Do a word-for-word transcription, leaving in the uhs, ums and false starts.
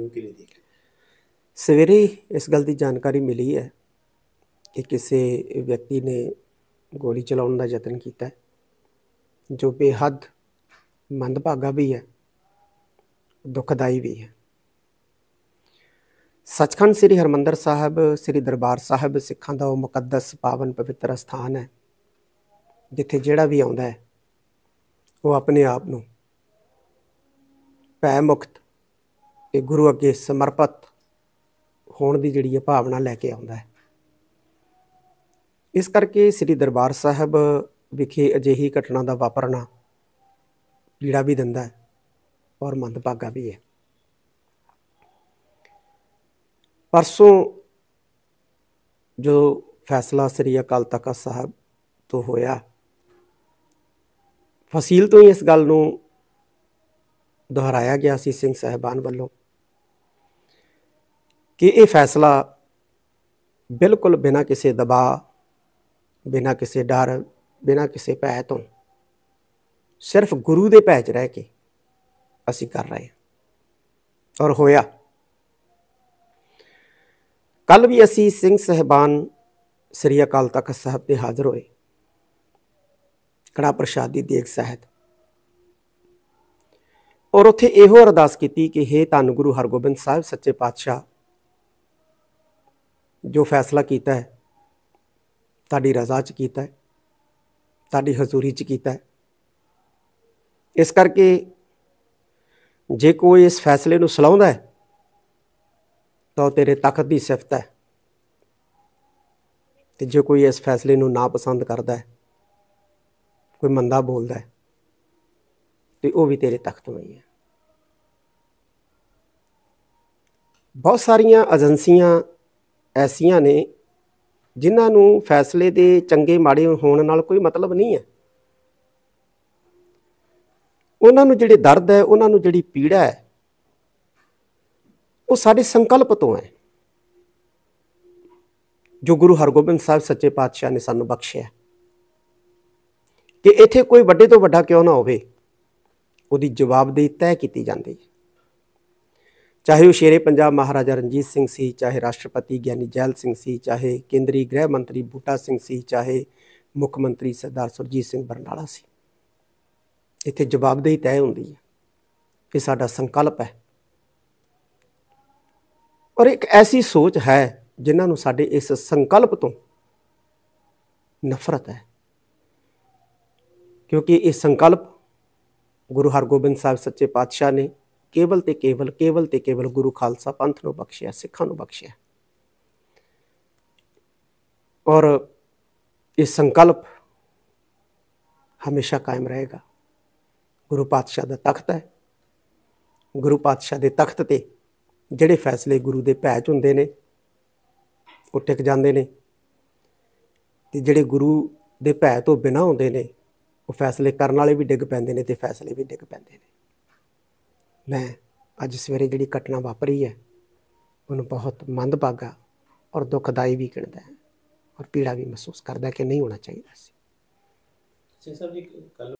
ਕਿਵੇਂ ਦੇਖ ਰਹੇ? सवेरे इस गल की जानकारी मिली है कि किसी व्यक्ति ने गोली चलाने का यतन किया है, जो बेहद मंदभागा भी है, दुखदाई भी है। सचखंड श्री हरमंदर साहब श्री दरबार साहब सिखां दा मुकद्दस पावन पवित्र स्थान है, जिथे जिहड़ा भी आउंदा है वो अपने आप नूं भै मुक्त ते गुरु अगे समर्पित होने की जिहड़ी भावना लैके आउंदा है। इस करके श्री दरबार साहब विखे अजिही घटना का वापरना पीड़ा भी दिंदा है और मंदभागा भी है। परसों जो फैसला श्री अकाल तख्त साहब तो होया, फसील तो ही इस गल नूं दोहराया गया सी सिंह साहिबान वालों कि यह फैसला बिल्कुल बिना किसी दबाव, बिना किसी डर, बिना किसी भै तो सिर्फ गुरु के भै च रह के असी कर रहे हैं और होया। कल भी असी सिंह साहिबान श्री अकाल तख्त साहब ते हाज़र होए, कड़ा प्रशाद की देग सहित, और उत्थे इहो अरदास की कि हे धन गुरु हरगोबिंद साहिब सच्चे पातशाह, जो फैसला किया है ताड़ी रजा च किया है, ताड़ी हजूरी च किया है। इस करके जे कोई इस फैसले नूं सलाउंदा है तो तेरे तख्त की सिफत है, तो जो कोई इस फैसले नूं ना पसंद करता है, कोई मंदा बोलता है, तो वह भी तेरे तख्त में ही है। बहुत सारिया एजेंसियां ऐसियां ने जिन्होंने फैसले के चंगे माड़े होने नाल कोई मतलब नहीं है। उन्होंने जिहड़े दर्द है, उन्होंने जिहड़ी पीड़ा है, वो साडे संकल्प तो है जो गुरु हरगोबिंद साहब सच्चे पातशाह ने सानू बख्शिया कि इत्थे कोई वड्डे तो वड्डा क्यों ना होवे, उहदी जवाबदेही तय की जाती है। चाहे वह शेरे पंजाब महाराजा रणजीत सिंह सी, चाहे राष्ट्रपति ज्ञानी जैल सिंह सी, चाहे केंद्रीय गृह मंत्री बूटा सिंह सी, चाहे मुख मंत्री सरदार सुरजीत सिंह बरनाला सी, इत्थे जवाबदेही तय होंदी है कि साडा संकल्प है। और एक ऐसी सोच है जिन्होंने साडे इस संकल्प तो नफरत है, क्योंकि ये संकल्प गुरु हरगोबिंद साहब सच्चे पातशाह ने केवल ते केवल केवल ते केवल गुरु खालसा पंथ नूं बख्शिया, सिखां नूं बख्शिया। और ये संकल्प हमेशा कायम रहेगा। गुरु पातशाह दा तख्त है, गुरु पातशाह दे तख्त ते जिहड़े फैसले गुरु दे भै च हुंदे ने वो टिक जांदे ने, ते जिहड़े गुरु दे भै तो बिना हुंदे ने वो फैसले करन वाले भी डिग पैंदे ने ते फैसले भी डिग पैंदे ने। मैं अज सवेरे जिहड़ी घटना वापरी है उन्होंने बहुत मंदभागा और दुखदाई भी गिणदा है और पीड़ा भी महसूस करदा कि नहीं होना चाहिए सी। सिंह साहब जी, कल